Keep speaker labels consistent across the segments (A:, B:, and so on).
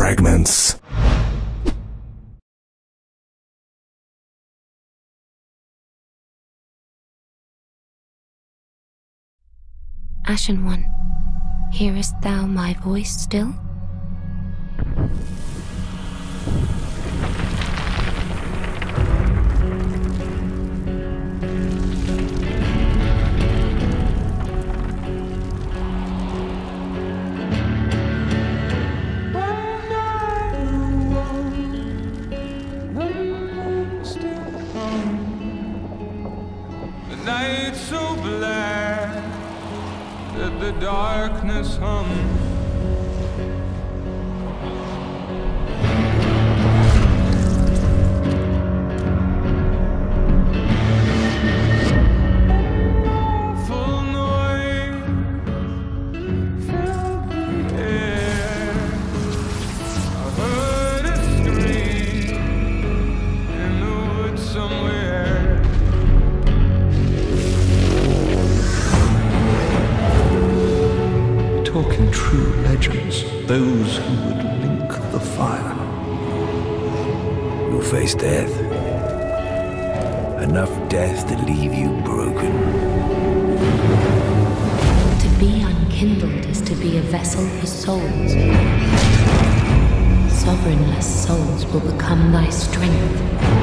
A: Fragments.
B: Ashen One, hearest thou my voice still?
C: Night so black that the darkness hums. Full noise filled the air. I heard a scream in the woods somewhere.
D: Talking true legends, those who would link the fire.
E: You'll face death. Enough death to leave you broken.
B: To be unkindled is to be a vessel for souls. Sovereignless souls will become thy strength.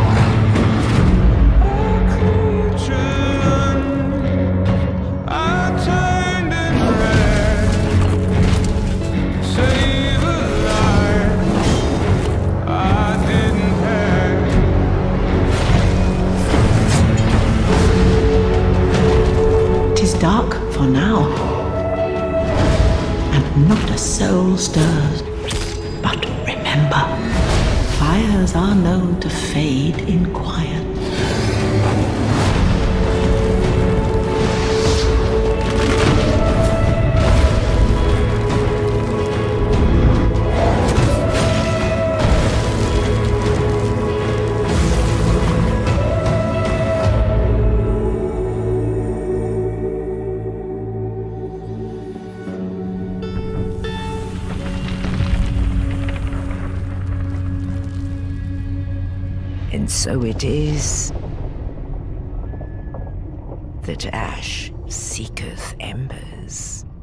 F: Dark for now, and not a soul stirs. But remember, fires are known to fade in quiet.
E: And so it is that ash seeketh embers.